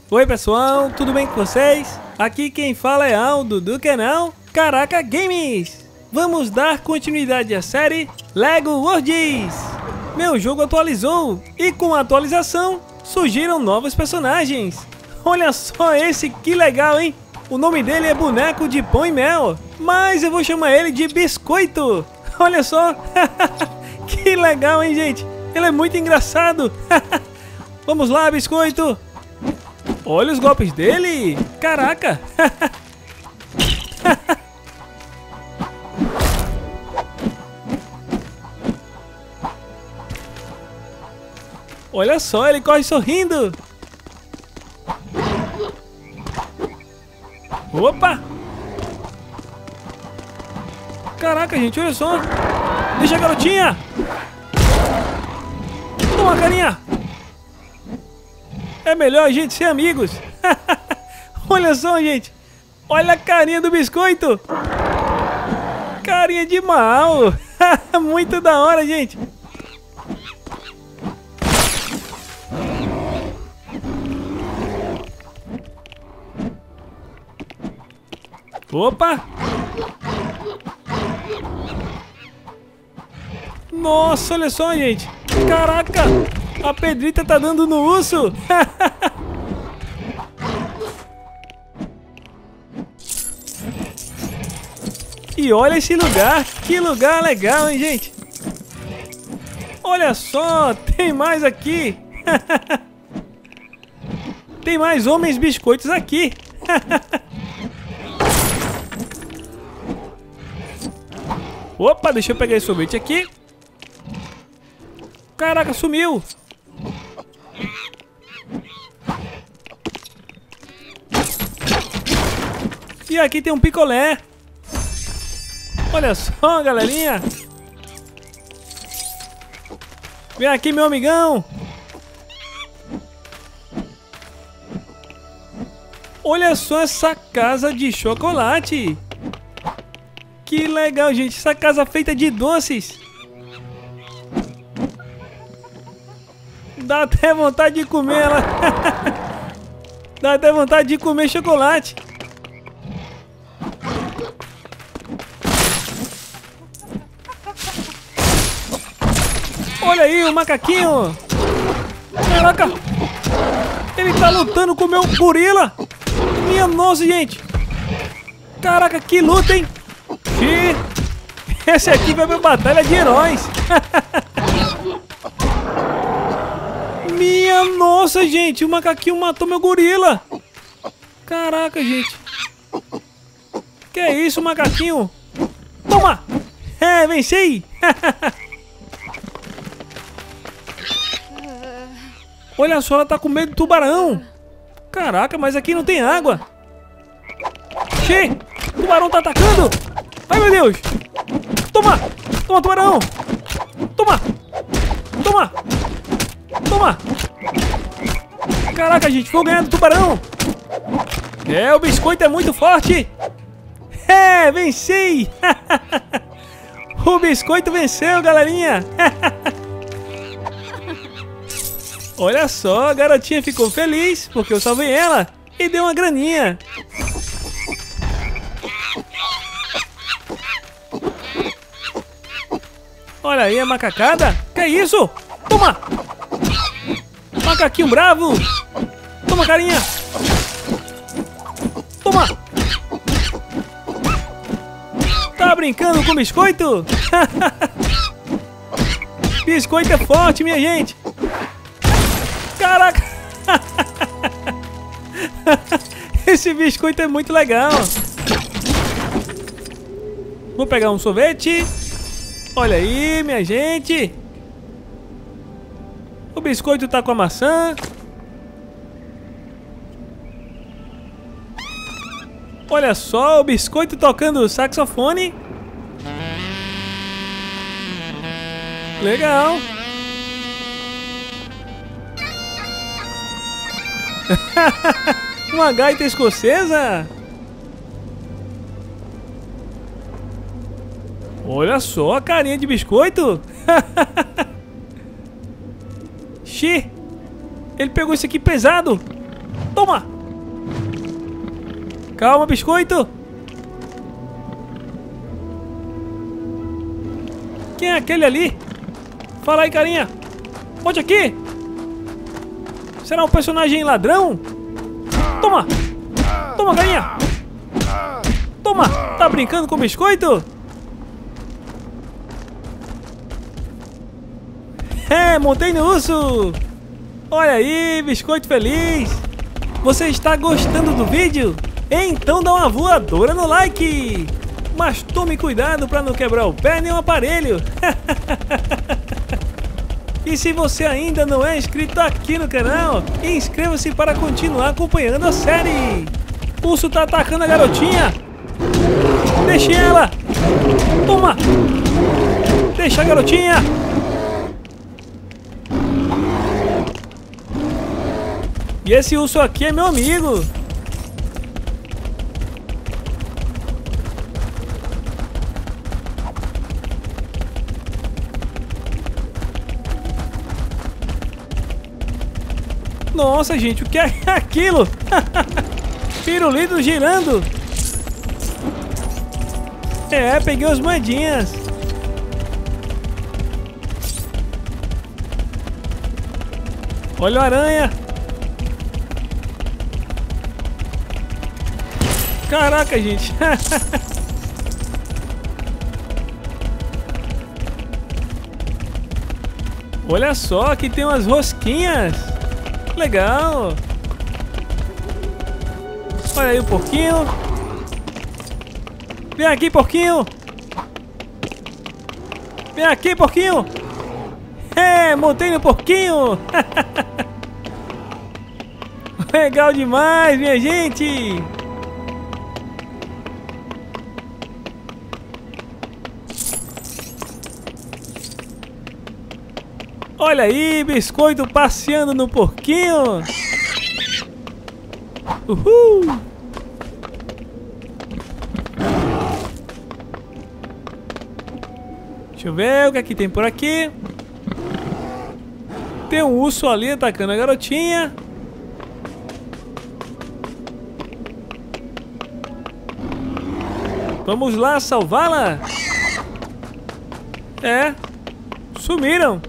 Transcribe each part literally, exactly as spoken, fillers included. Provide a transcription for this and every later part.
Oi pessoal, tudo bem com vocês? Aqui quem fala é Aldo do canal Caraca Games. Vamos dar continuidade à série Lego Worlds. Meu jogo atualizou e com a atualização surgiram novos personagens. Olha só esse, que legal, hein? O nome dele é Boneco de Pão e Mel, mas eu vou chamar ele de Biscoito. Olha só, que legal, hein, gente? Ele é muito engraçado. Vamos lá, Biscoito. Olha os golpes dele. Caraca. Olha só, ele corre sorrindo. Opa! Caraca, gente, olha só. Deixa a garotinha. Toma, carinha. É melhor a gente ser amigos. Olha só, gente. Olha a carinha do Biscoito. Carinha de mal. Muito da hora, gente. Opa! Nossa, olha só, gente. Caraca! A Pedrita tá dando no urso. E olha esse lugar. Que lugar legal, hein, gente? Olha só, tem mais aqui. Tem mais homens biscoitos aqui. Opa, deixa eu pegar esse sorvete aqui. Caraca, sumiu. E aqui tem um picolé. Olha só, galerinha. Vem aqui, meu amigão. Olha só essa casa de chocolate. Que legal, gente. Essa casa feita de doces. Dá até vontade de comer ela. Dá até vontade de comer chocolate. Olha aí o macaquinho. Caraca. Ele tá lutando com o meu gorila. Minha nossa, gente. Caraca, que luta, hein? E esse aqui vai pra batalha de heróis. Minha nossa, gente. O macaquinho matou meu gorila. Caraca, gente. Que é isso, macaquinho? Toma. É, venci. Olha só, ela tá com medo do tubarão. Caraca, mas aqui não tem água. Xê, o tubarão tá atacando. Ai, meu Deus. Toma. Toma, tubarão. Toma. Toma. Toma. Caraca, gente, vou ganhar do tubarão. É, o Biscoito é muito forte. É, venci. O Biscoito venceu, galerinha. Olha só, a garotinha ficou feliz porque eu salvei ela e deu uma graninha. Olha aí a macacada. Que isso? Toma! Macaquinho bravo. Toma, carinha. Toma. Tá brincando com Biscoito? Biscoito é forte, minha gente. Caraca. Esse Biscoito é muito legal. Vou pegar um sorvete. Olha aí, minha gente. O Biscoito tá com a maçã. Olha só, o Biscoito tocando o saxofone. Legal. Uma gaita escocesa. Olha só a carinha de Biscoito. Xê, ele pegou esse aqui pesado. Toma. Toma! Calma, biscoito! Quem é aquele ali? Fala aí, carinha! Volte aqui! Será um personagem ladrão? Toma! Toma, carinha! Toma! Tá brincando com biscoito? É, montei no urso! Olha aí, biscoito feliz! Você está gostando do vídeo? Então dá uma voadora no like! Mas tome cuidado para não quebrar o pé nem o aparelho! E se você ainda não é inscrito aqui no canal, inscreva-se para continuar acompanhando a série! O urso tá atacando a garotinha! Deixe ela! Toma! Deixa a garotinha! E esse urso aqui é meu amigo! Nossa, gente, o que é aquilo? Pirulito girando! É, peguei as moedinhas! Olha a aranha! Caraca, gente! Olha só, aqui tem umas rosquinhas! Legal! Olha aí o porquinho! Vem aqui, porquinho! Vem aqui, porquinho! É, montei no porquinho! Legal demais, minha gente! Olha aí, biscoito passeando no porquinho. Uhul. Deixa eu ver o que aqui tem por aqui. Tem um urso ali atacando a garotinha. Vamos lá salvá-la. É, sumiram.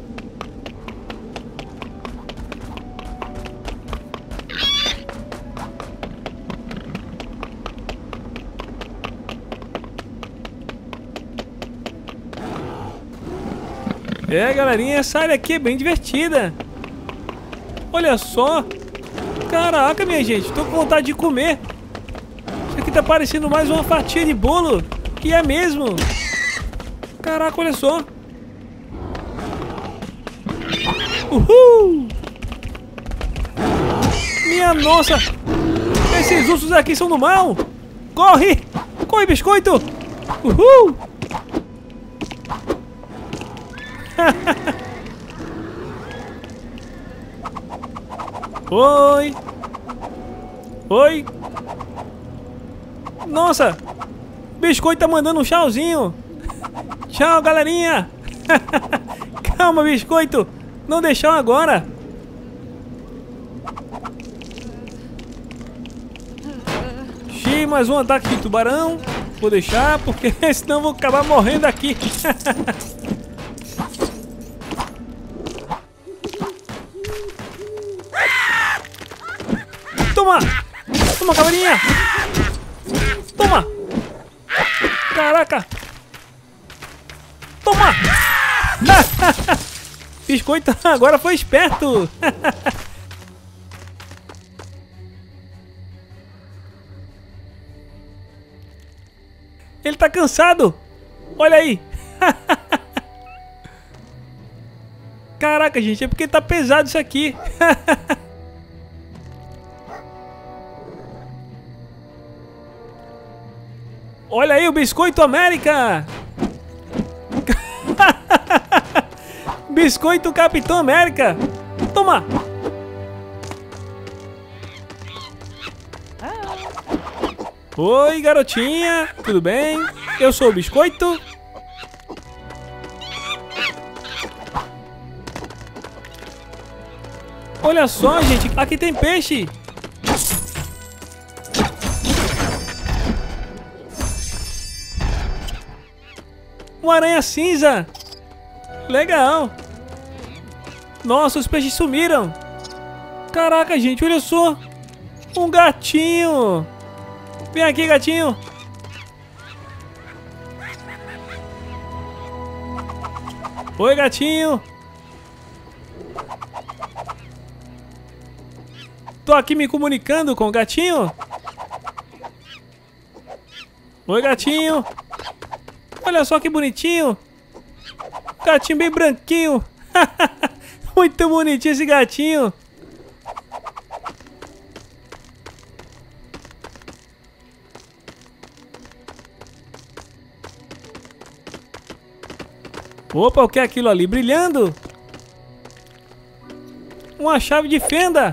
É, galerinha, essa área aqui é bem divertida. Olha só. Caraca, minha gente, tô com vontade de comer. Isso aqui tá parecendo mais uma fatia de bolo. Que é mesmo. Caraca, olha só. Uhul. Minha nossa. Esses ursos aqui são do mal. Corre. Corre, biscoito. Uhul. Oi. Oi. Nossa. Biscoito tá mandando um tchauzinho. Tchau, galerinha. Calma, biscoito. Não deixam agora. Xiii, mais um ataque de tubarão. Vou deixar, porque senão vou acabar morrendo aqui. Toma! Toma, caveirinha! Toma! Caraca! Toma! Biscoito agora foi esperto! Ele tá cansado! Olha aí! Caraca, gente, é porque tá pesado isso aqui! Olha aí o Biscoito América! Biscoito Capitão América! Toma! Oi, garotinha! Tudo bem? Eu sou o Biscoito. Olha só, gente! Aqui tem peixe! Uma aranha cinza. Legal. Nossa, os peixes sumiram. Caraca, gente, olha só. Um gatinho. Vem aqui, gatinho. Oi, gatinho. Tô aqui me comunicando com o gatinho. Oi, gatinho. Olha só que bonitinho. Gatinho bem branquinho. Muito bonitinho esse gatinho. Opa, o que é aquilo ali brilhando? Uma chave de fenda.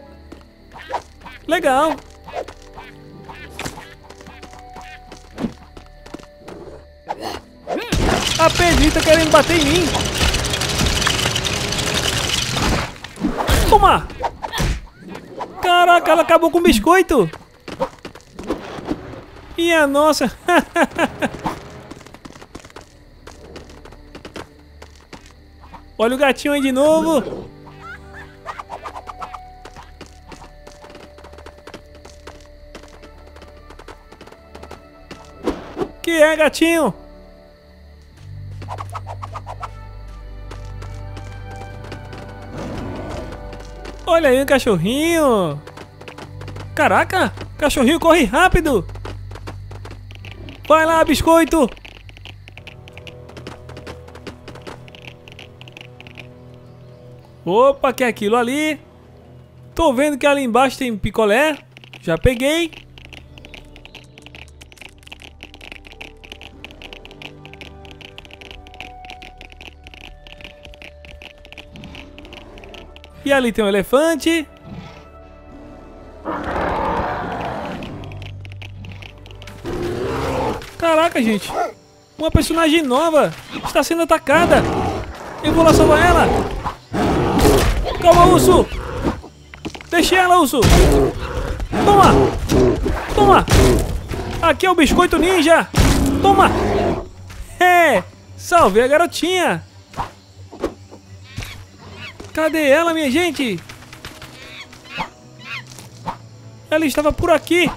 Legal. A Pedrita querendo bater em mim. Toma! Caraca, ela acabou com o biscoito. E a nossa. Olha o gatinho aí de novo. Que é, gatinho? Olha aí o cachorrinho. Caraca, cachorrinho corre rápido. Vai lá, biscoito. Opa, que é aquilo ali? Tô vendo que ali embaixo tem picolé. Já peguei. E ali tem um elefante. Caraca, gente. Uma personagem nova está sendo atacada. Eu vou lá salvar ela. Calma, urso. Deixe ela, urso. Toma. Toma. Aqui é o biscoito ninja. Toma. É. Salvei a garotinha. Cadê ela, minha gente? Ela estava por aqui.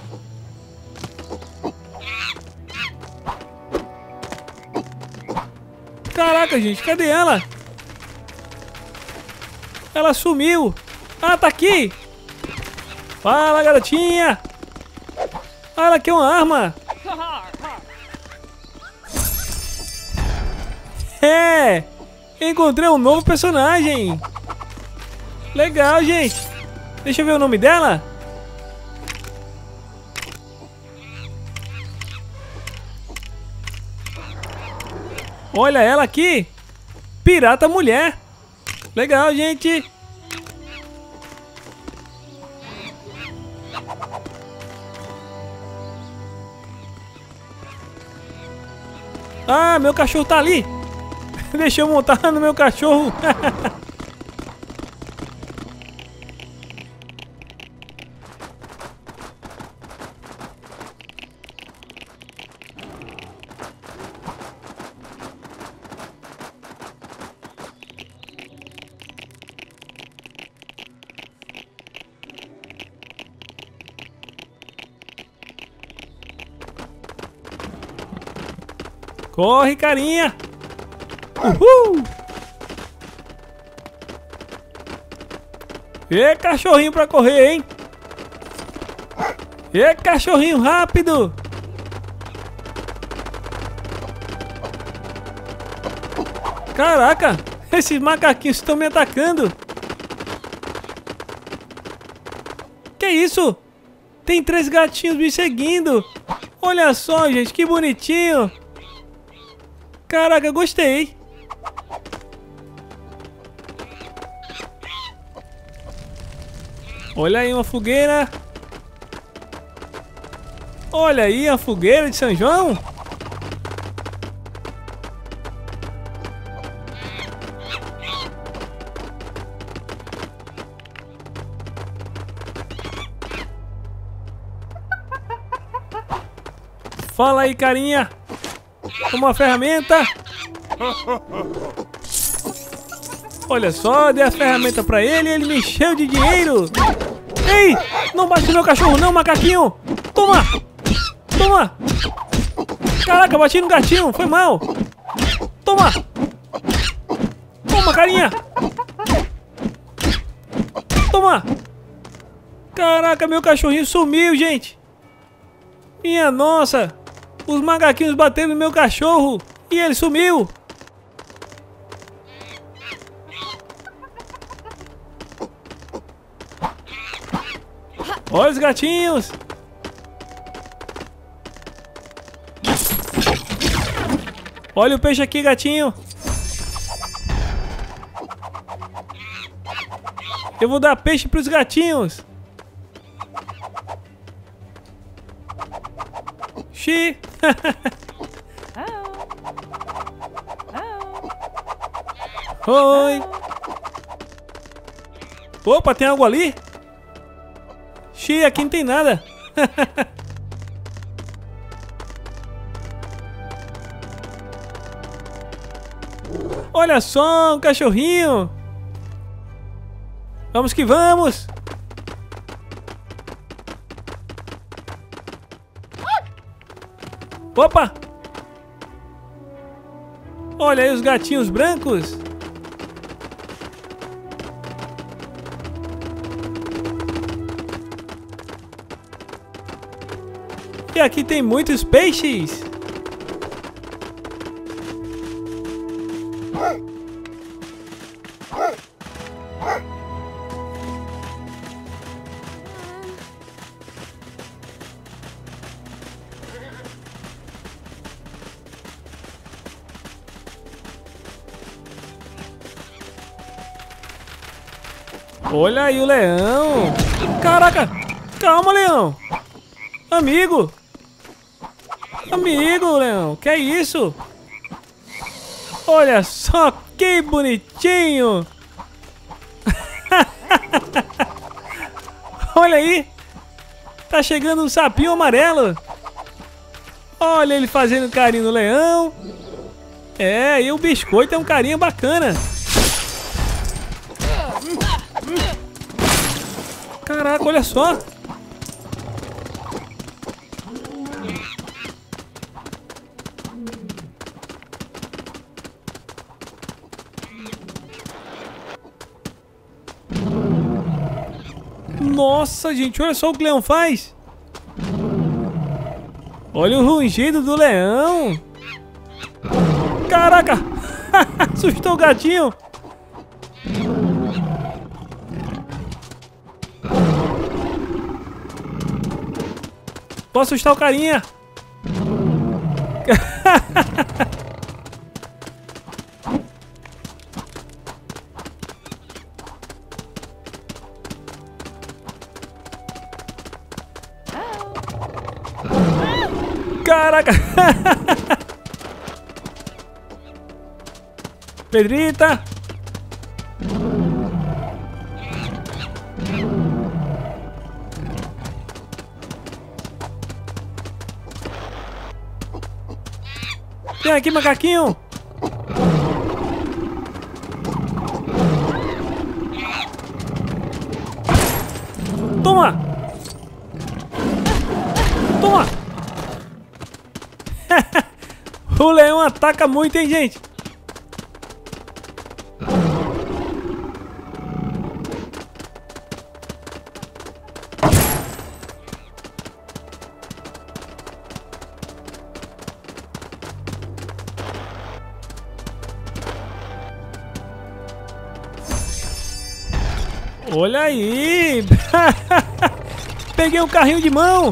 Caraca, gente, cadê ela? Ela sumiu. Ah, tá aqui. Fala, garotinha. Ah, ela quer uma arma. É. Encontrei um novo personagem. Legal, gente. Deixa eu ver o nome dela. Olha ela aqui. Pirata mulher. Legal, gente. Ah, meu cachorro tá ali. Deixa eu montar no meu cachorro. Corre, carinha. Uhul. E cachorrinho pra correr, hein? E cachorrinho rápido. Caraca, esses macaquinhos estão me atacando. Que isso? Tem três gatinhos me seguindo. Olha só, gente, que bonitinho. Caraca, gostei. Olha aí uma fogueira. Olha aí a fogueira de São João. Fala aí, carinha. Uma ferramenta. Olha só, dei a ferramenta pra ele e ele me encheu de dinheiro. Ei, não bate no meu cachorro não, macaquinho. Toma, toma. Caraca, bati no gatinho, foi mal. Toma. Toma, carinha. Toma. Caraca, meu cachorrinho sumiu, gente. Minha nossa. Os macaquinhos bateram no meu cachorro e ele sumiu. Olha os gatinhos. Olha o peixe aqui, gatinho. Eu vou dar peixe para os gatinhos. Xi. Oi. Opa, tem algo ali? Xi, aqui não tem nada. Olha só, um cachorrinho. Vamos que vamos. Opa! Olha aí os gatinhos brancos. E aqui tem muitos peixes. Olha aí o leão. Caraca, calma, leão. Amigo. Amigo, leão, que é isso? Olha só que bonitinho. Olha aí. Tá chegando um sapinho amarelo. Olha ele fazendo carinho no leão. É, e o biscoito é um carinho bacana. Caraca, olha só. Nossa, gente, olha só o que o leão faz. Olha o rugido do leão. Caraca. Assustou o gatinho. Vou assustar o carinha. Caraca. Pedrita. Vem aqui, macaquinho. Toma. Toma. O leão ataca muito, hein, gente? Olha aí! Peguei um carrinho de mão!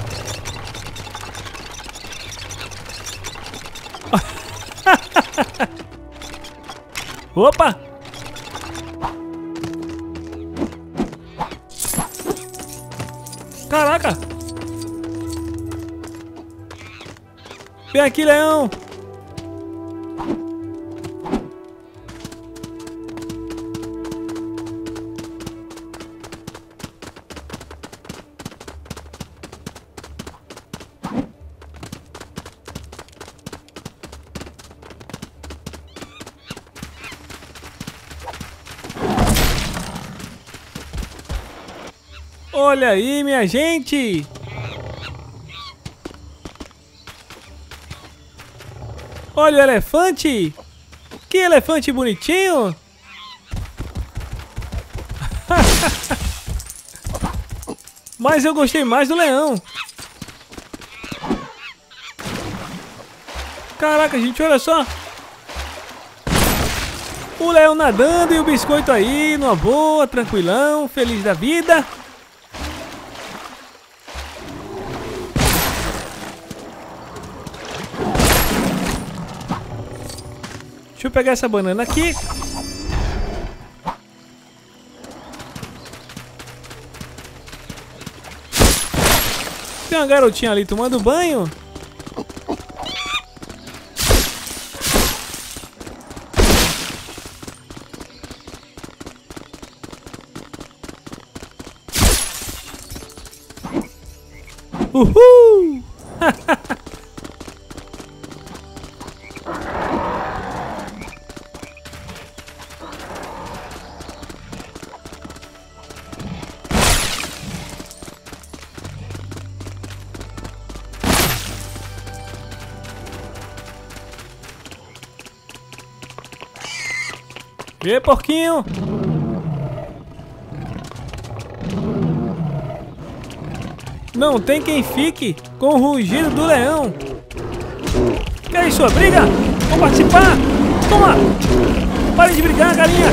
Opa! Caraca! Vem aqui, leão! Olha aí, minha gente. Olha o elefante. Que elefante bonitinho. Mas eu gostei mais do leão. Caraca, gente, olha só. O leão nadando e o biscoito aí, numa boa, tranquilão, feliz da vida. Deixa eu pegar essa banana aqui. Tem uma garotinha ali tomando banho. Uhul! Vê, porquinho! Não tem quem fique com o rugido do leão. Quer isso, briga? Vamos participar? Toma! Pare de brigar, galinha!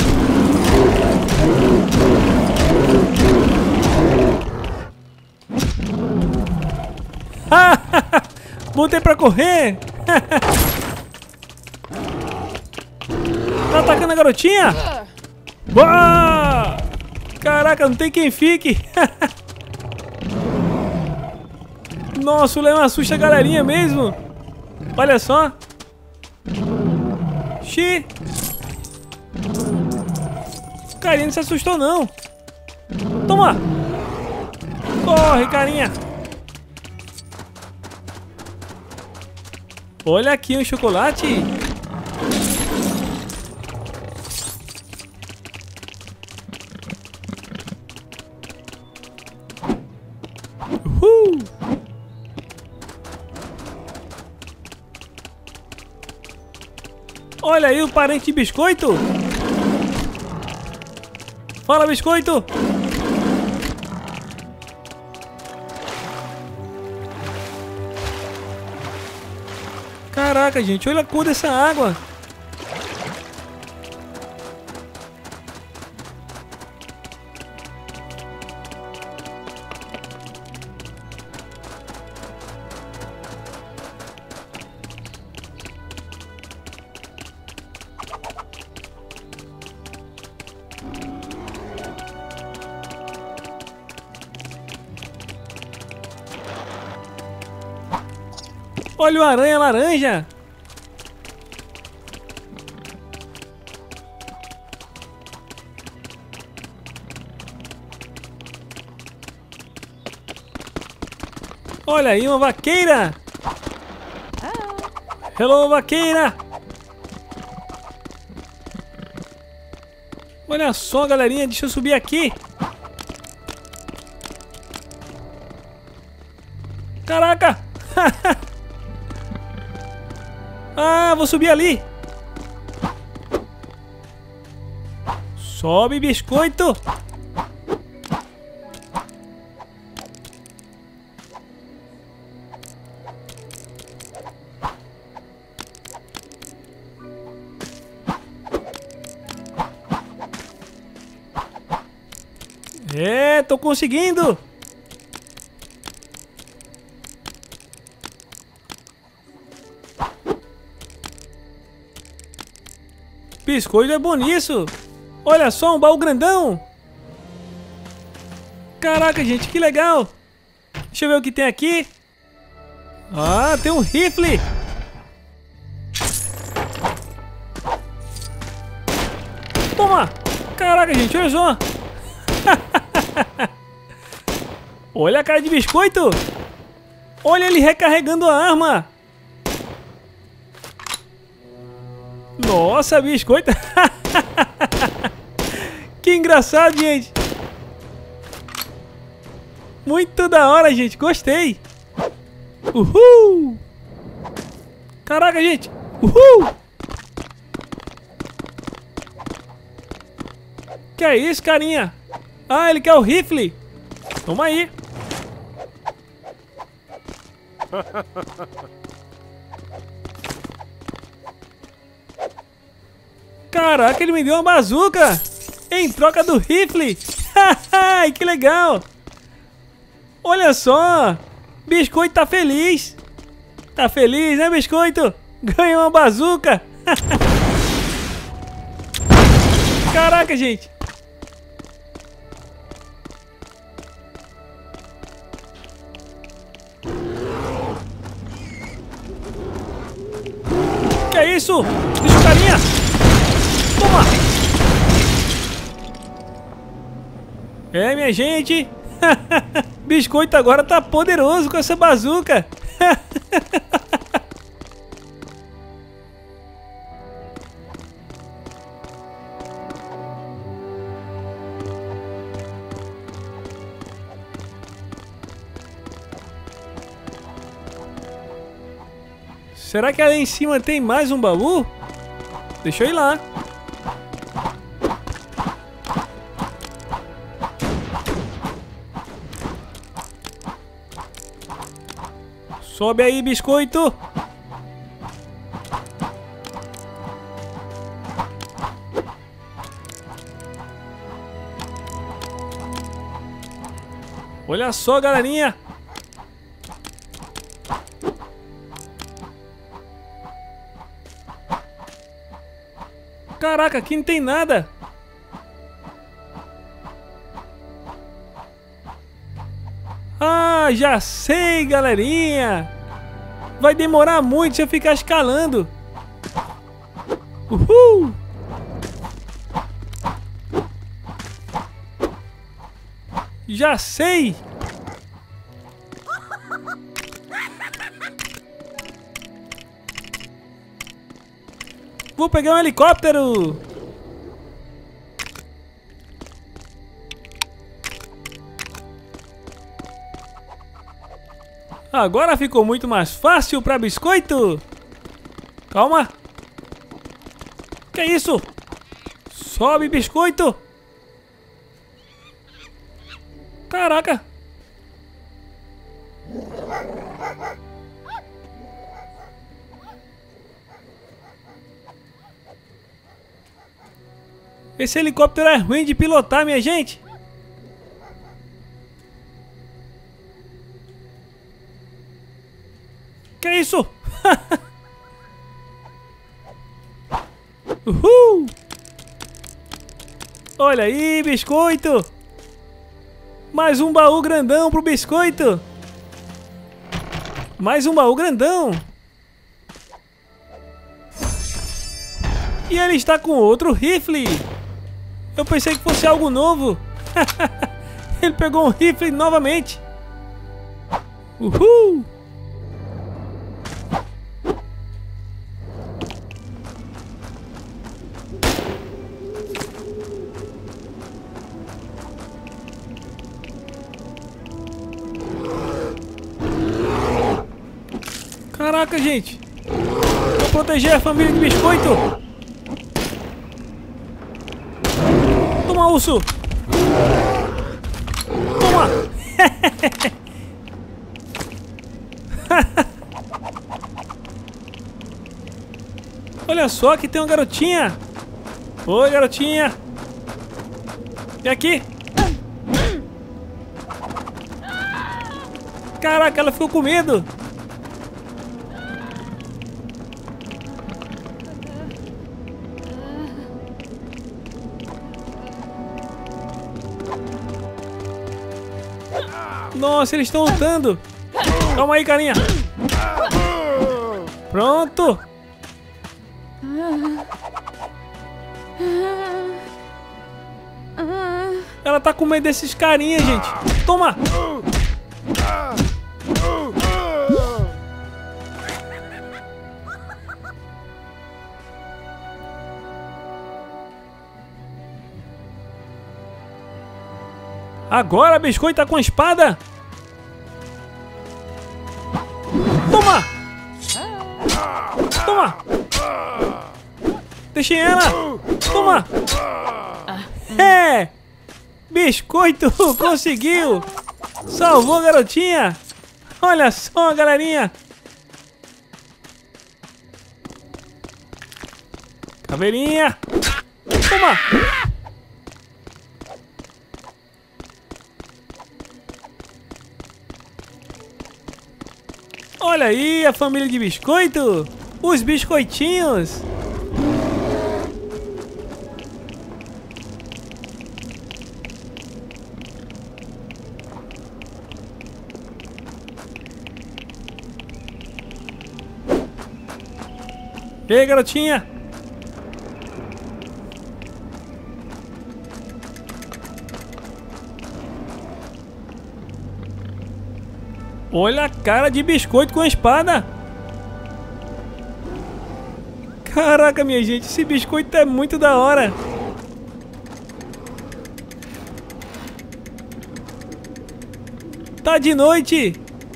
Botei pra correr! Tá atacando a garotinha? Uau! Caraca, não tem quem fique! Nossa, o leão assusta a galerinha mesmo. Olha só. Xi. O carinha não se assustou não. Toma. Corre, carinha. Olha aqui um chocolate. Uhul. Olha aí o parente de biscoito. Fala, biscoito. Caraca, gente, olha a cor dessa água. Olha o aranha laranja. Olha aí uma vaqueira. Hello, vaqueira. Olha só, galerinha, deixa eu subir aqui. Caraca. Ah, vou subir ali. Sobe, biscoito. É, tô conseguindo. Biscoito é bom nisso. Olha só, um baú grandão. Caraca, gente, que legal. Deixa eu ver o que tem aqui. Ah, tem um rifle. Toma. Caraca, gente, olha só. Olha a cara de biscoito. Olha ele recarregando a arma. Nossa, biscoito. Que engraçado, gente. Muito da hora, gente. Gostei. Uhul. Caraca, gente. Uhul. Que é isso, carinha? Ah, ele quer o rifle. Toma aí. Caraca, ele me deu uma bazuca em troca do rifle. Que legal. Olha só. Biscoito tá feliz. Tá feliz, né, Biscoito? Ganhou uma bazuca. Caraca, gente. Que é isso? Deixa o carinha. Toma. É, minha gente. Biscoito agora tá poderoso com essa bazuca. Será que ali em cima tem mais um baú? Deixa eu ir lá. Sobe aí, Biscoito. Olha só, galerinha. Caraca, aqui não tem nada. Ah, já sei, galerinha. Vai demorar muito se eu ficar escalando. Uhul. Já sei. Vou pegar um helicóptero. Agora ficou muito mais fácil para Biscoito. Calma. Que é isso? Sobe, Biscoito. Caraca. Esse helicóptero é ruim de pilotar, minha gente. Que é isso? Uhul! Olha aí, Biscoito. Mais um baú grandão pro Biscoito. Mais um baú grandão. E ele está com outro rifle. Eu pensei que fosse algo novo. Ele pegou um rifle novamente. Uhul! Caraca, gente. Vou proteger a família de Biscoito. Toma, urso! Toma! Olha só que tem uma garotinha! Oi, garotinha! Vem aqui! Caraca, ela ficou com medo! Nossa, eles estão lutando. Calma aí, carinha. Pronto. Ela tá com medo desses carinhas, gente. Toma. Agora, Biscoito tá com a espada. Toma! Toma! Deixei ela! Toma! É! Biscoito conseguiu! Salvou a garotinha! Olha só, galerinha! Caveirinha! Toma! Olha aí a família de biscoito! Os biscoitinhos! E aí, garotinha? Olha a cara de biscoito com a espada. Caraca, minha gente, esse biscoito é muito da hora. Tá de noite.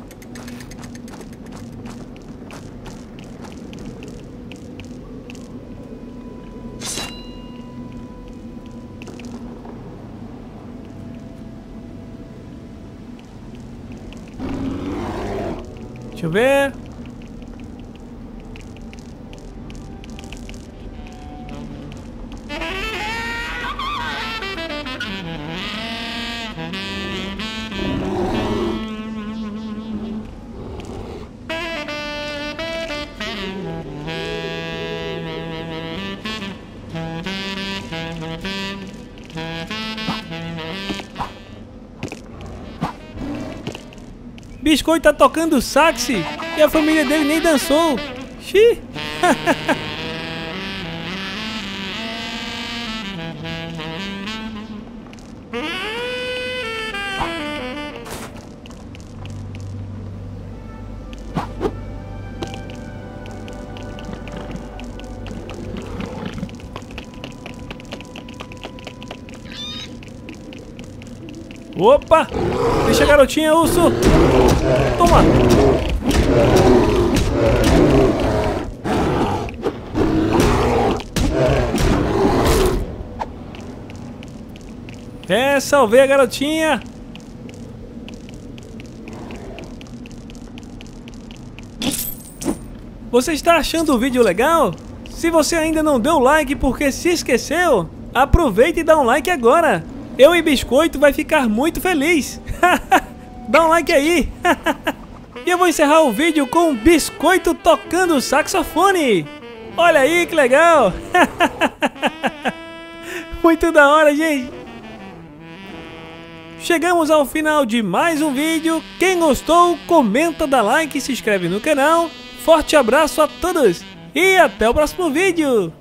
Deixa eu ver. Biscoito tá tocando sax e a família dele nem dançou. Xiii. Opa! Deixa a garotinha, urso! Toma! É, salvei a garotinha! Você está achando o vídeo legal? Se você ainda não deu like porque se esqueceu, aproveita e dá um like agora! Eu e Biscoito vai ficar muito feliz. Dá um like aí. E eu vou encerrar o vídeo com o Biscoito tocando saxofone. Olha aí que legal. Muito da hora, gente. Chegamos ao final de mais um vídeo. Quem gostou, comenta, dá like e se inscreve no canal. Forte abraço a todos e até o próximo vídeo.